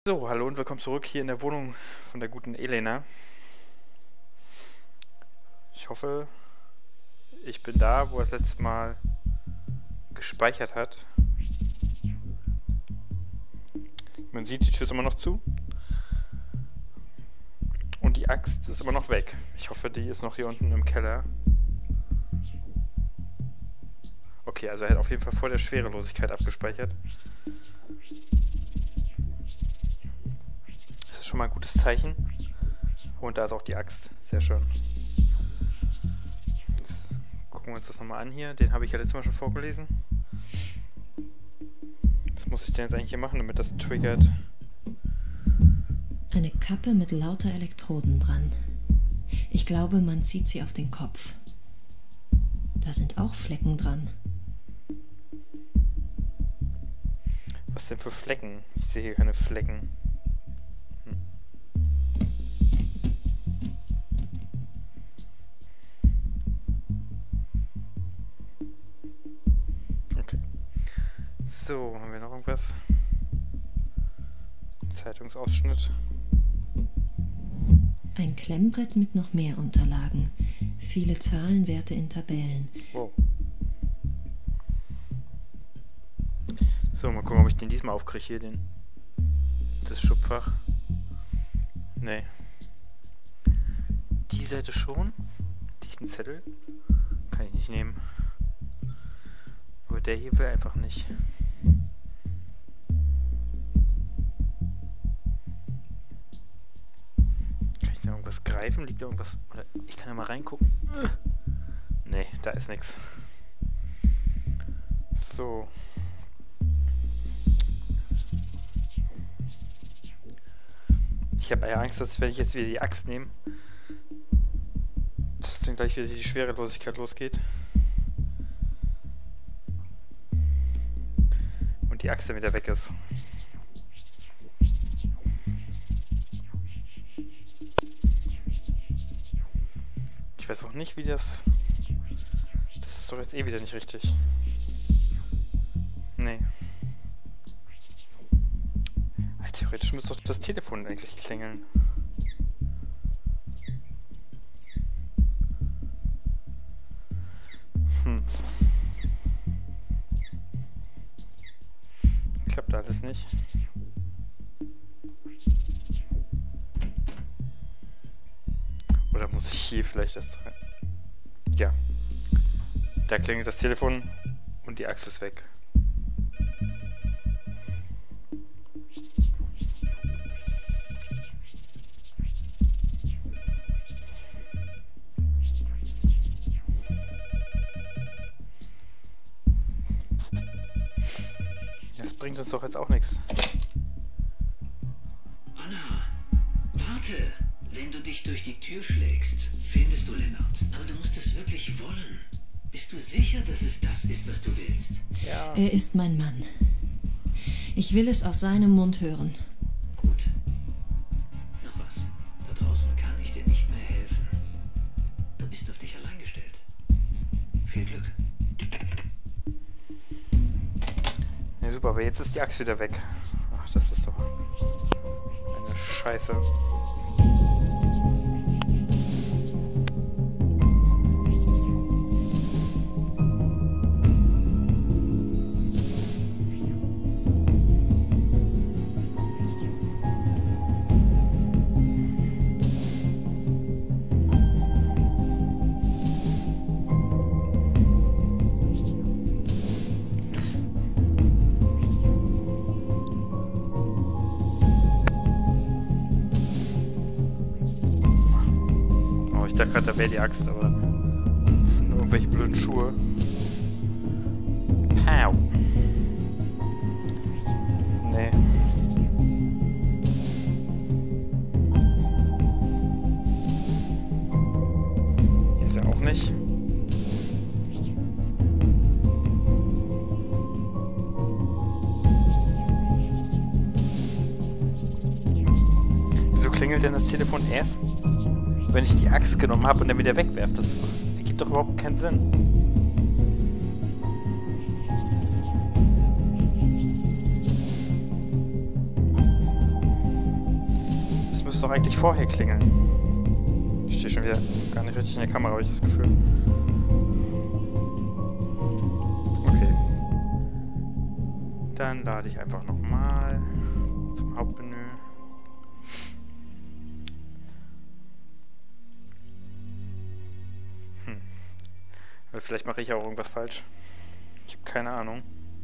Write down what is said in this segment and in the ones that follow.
So, hallo und willkommen zurück hier in der Wohnung von der guten Elena. Ich hoffe, ich bin da, wo er das letzte Mal gespeichert hat. Man sieht, die Tür ist immer noch zu. Und die Axt ist immer noch weg. Ich hoffe, die ist noch hier unten im Keller. Okay, also er hat auf jeden Fall vor der Schwerelosigkeit abgespeichert. Das ist schon mal ein gutes Zeichen. Und da ist auch die Axt. Sehr schön. Jetzt gucken wir uns das nochmal an hier. Den habe ich ja letztes Mal schon vorgelesen. Was muss ich denn jetzt eigentlich hier machen, damit das triggert? Eine Kappe mit lauter Elektroden dran. Ich glaube, man zieht sie auf den Kopf. Da sind auch Flecken dran. Was denn für Flecken? Ich sehe hier keine Flecken. Okay. So, haben wir noch irgendwas? Zeitungsausschnitt. Ein Klemmbrett mit noch mehr Unterlagen. Viele Zahlenwerte in Tabellen. Wow. So, mal gucken, ob ich den diesmal aufkriege hier, das Schubfach. Nee. Die Seite schon. Diesen Zettel kann ich nicht nehmen. Aber der hier will einfach nicht. Kann ich da irgendwas greifen? Liegt da irgendwas? Oder ich kann ja mal reingucken. Nee, da ist nichts. So. Ich habe ja Angst, dass wenn ich jetzt wieder die Axt nehme, dass dann gleich wieder die Schwerelosigkeit losgeht. Und die Axt dann wieder weg ist. Ich weiß auch nicht, wie das... Das ist doch jetzt eh wieder nicht richtig. Nee. Theoretisch müsste doch das Telefon eigentlich klingeln. Klappt alles nicht. Oder muss ich hier vielleicht erst rein? Ja. Da klingelt das Telefon und die Axt ist weg. Das bringt uns doch jetzt auch nichts. Anna, warte! Wenn du dich durch die Tür schlägst, findest du Lennart. Aber du musst es wirklich wollen. Bist du sicher, dass es das ist, was du willst? Ja. Er ist mein Mann. Ich will es aus seinem Mund hören. Gut. Noch was. Da draußen kann ich dir nicht mehr helfen. Du bist auf dich allein gestellt. Viel Glück. Ja, super, aber jetzt ist die Axt wieder weg. Ach, das ist doch eine Scheiße. Ich dachte gerade, da wäre die Axt, aber das sind nur irgendwelche blöden Schuhe. Pow! Nee. Hier ist er auch nicht. Wieso klingelt denn das Telefon erst, wenn ich die Axt genommen habe und dann wieder wegwerfe? Das ergibt doch überhaupt keinen Sinn. müsste doch eigentlich vorher klingeln. Ich stehe schon wieder gar nicht richtig in der Kamera, habe ich das Gefühl. Okay. Dann lade ich einfach nochmal zum Hauptmenü. Vielleicht mache ich auch irgendwas falsch. Ich habe keine Ahnung.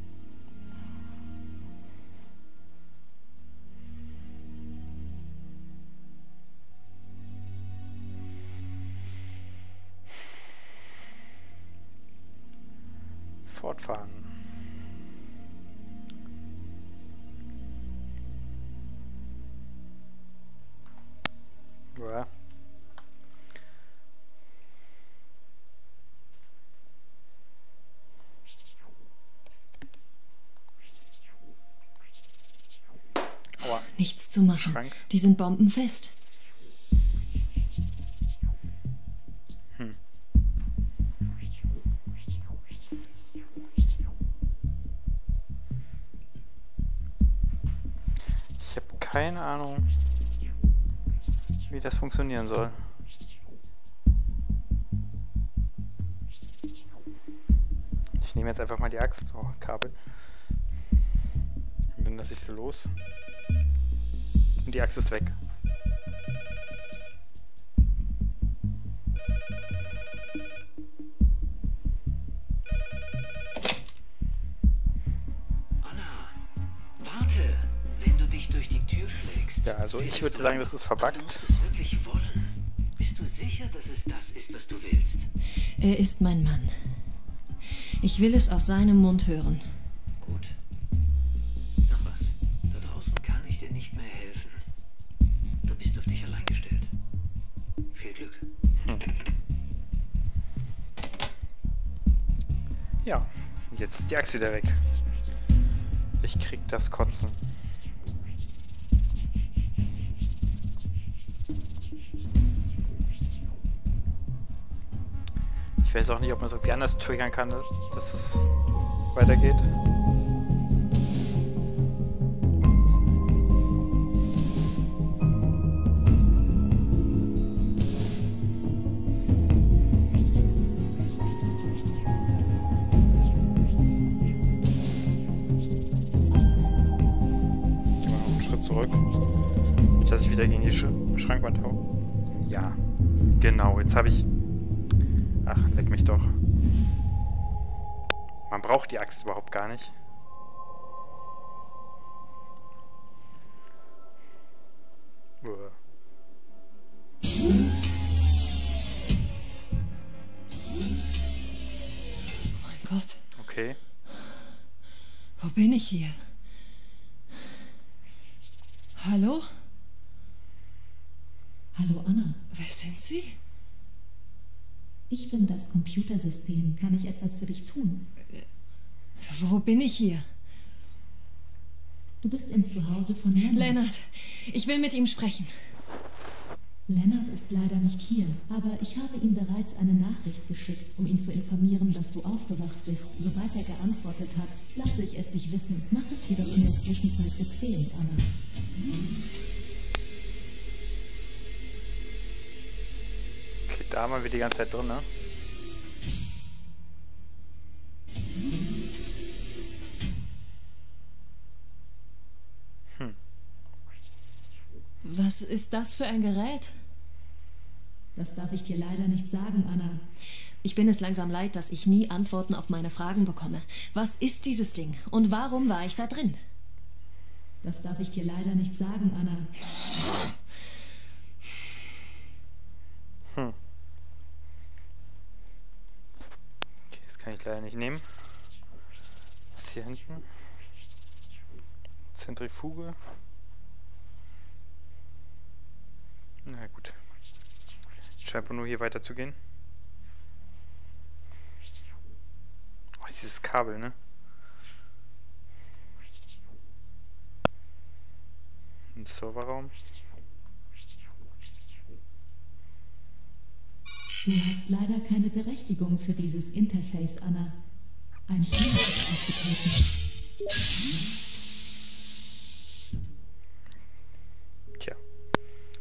Fortfahren. Ja. Aua. Nichts zu machen. Schrank. Die sind bombenfest. Ich habe keine Ahnung, wie das funktionieren soll. Ich nehme jetzt einfach mal die Axt. Oh, Kabel. Und dann lasse ich sie los. Und die Axt ist weg. Anna, warte! Wenn du dich durch die Tür schlägst... Ja, also ich würde sagen, das ist Du verbuggt. musst es wirklich wollen. Bist du sicher, dass es das ist, was du willst? Er ist mein Mann. Ich will es aus seinem Mund hören. Gut. Noch was. Da draußen kann ich dir nicht mehr helfen. Du bist auf dich allein gestellt. Viel Glück. Ja, jetzt ist die Axt wieder weg. Ich krieg das Kotzen. Ich weiß auch nicht, ob man es irgendwie anders triggern kann, dass es weitergeht. Gehen wir noch einen Schritt zurück. Nicht, dass ich wieder gegen die Schrankwand hau. Ja, genau, jetzt habe ich... Ach, leck mich doch. Man braucht die Axt überhaupt gar nicht. Uah. Oh mein Gott, Okay. wo bin ich hier? Hallo? Hallo Anna, Wer sind Sie? ich bin das Computersystem. Kann ich etwas für dich tun? Wo bin ich hier? Du bist im Zuhause von Lennart. Lennart, ich will mit ihm sprechen. Lennart ist leider nicht hier, aber ich habe ihm bereits eine Nachricht geschickt, um ihn zu informieren, dass du aufgewacht bist. Sobald er geantwortet hat, lasse ich es dich wissen. Mach es dir doch in der Zwischenzeit bequem, Anna. Okay, da waren wir die ganze Zeit drin, ne? Was ist das für ein Gerät? Das darf ich dir leider nicht sagen, Anna. Ich bin es langsam leid, dass ich nie Antworten auf meine Fragen bekomme. Was ist dieses Ding und warum war ich da drin? Das darf ich dir leider nicht sagen, Anna. Okay, das kann ich leider nicht nehmen. Was ist hier hinten? Zentrifuge. Na gut. Scheint wohl nur hier weiter zu gehen. Oh, dieses Kabel, ne? Ein Serverraum. Du hast leider keine Berechtigung für dieses Interface, Anna. Ein Fehler ist aufgetreten. Tja.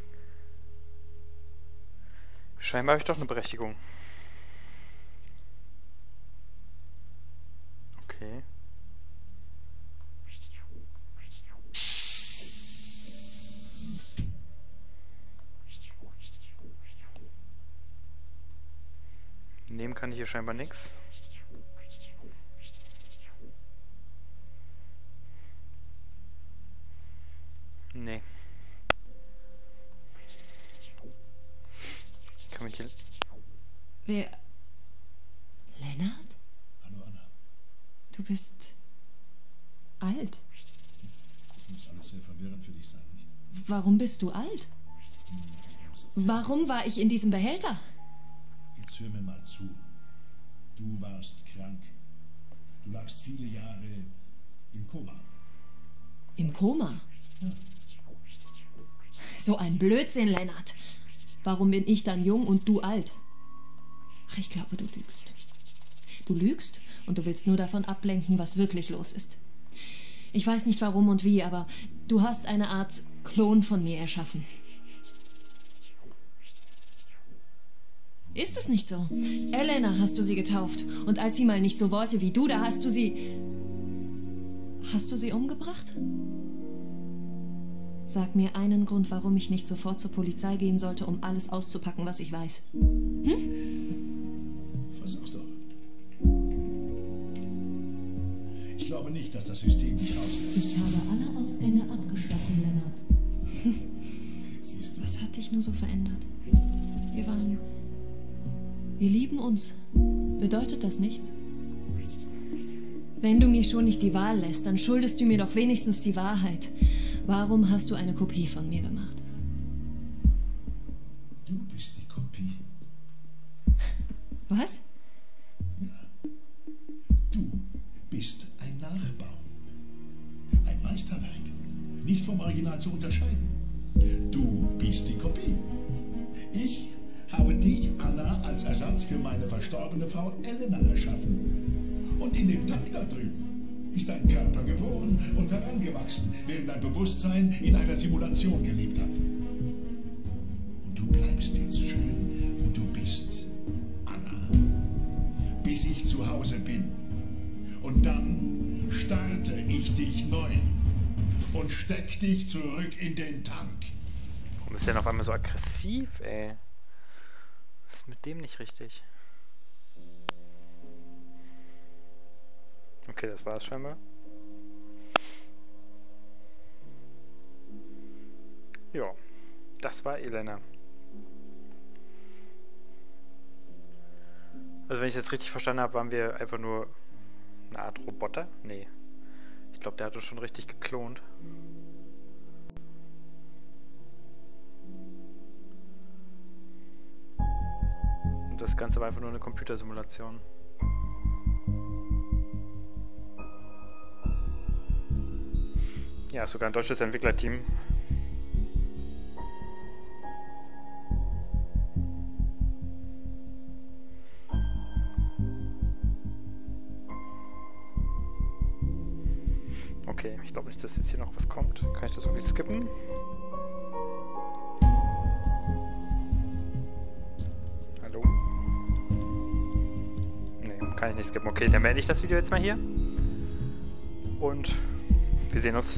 Scheinbar habe ich doch eine Berechtigung. Okay. Nehmen kann ich hier scheinbar nichts. Nee. Kann mich hier... Wer? Lennart? Hallo Anna. Du bist alt. Das muss alles sehr verwirrend für dich sein, nicht? Warum bist du alt? Warum war ich in diesem Behälter? Jetzt hör mir mal zu. Du warst krank. Du lagst viele Jahre im Koma. Im Koma? Ja. So ein Blödsinn, Lennart. Warum bin ich dann jung und du alt? Ach, ich glaube, du lügst. Du lügst und du willst nur davon ablenken, was wirklich los ist. Ich weiß nicht warum und wie, aber du hast eine Art Klon von mir erschaffen. Ist es nicht so? Elena hast du sie getauft. Und als sie mal nicht so wollte wie du, da hast du sie... Hast du sie umgebracht? Sag mir einen Grund, warum ich nicht sofort zur Polizei gehen sollte, um alles auszupacken, was ich weiß. Versuch's doch. Ich glaube nicht, dass das System dich rauslässt. Ich habe alle Ausgänge abgeschlossen, Lennart. Siehst du? Was hat dich nur so verändert? Wir lieben uns. Bedeutet das nichts? Wenn du mir schon nicht die Wahl lässt, dann schuldest du mir doch wenigstens die Wahrheit. Warum hast du eine Kopie von mir gemacht? Du bist die Kopie. Was? Ja. Du bist ein Nachbau. Ein Meisterwerk. Nicht vom Original zu unterscheiden. Du bist die Kopie. Ich habe dich, Anna, als Ersatz für meine verstorbene Frau Elena erschaffen. Und in dem Tank da drüben ist dein Körper geboren und herangewachsen, während dein Bewusstsein in einer Simulation gelebt hat. Und du bleibst jetzt schön, wo du bist, Anna. Bis ich zu Hause bin. Und dann starte ich dich neu und steck dich zurück in den Tank. Warum ist der denn auf einmal so aggressiv, ey? Was ist mit dem nicht richtig? Okay, das war's scheinbar. Ja, das war Elena. Also wenn ich es jetzt richtig verstanden habe, waren wir einfach nur eine Art Roboter? Nee. Ich glaube, der hat uns schon richtig geklont. Und das Ganze war einfach nur eine Computersimulation. Ja, sogar ein deutsches Entwicklerteam. Okay, ich glaube nicht, dass jetzt hier noch was kommt. Kann ich das irgendwie skippen? Hallo? Nee, kann ich nicht skippen. Okay, dann beende ich das Video jetzt mal hier. Und wir sehen uns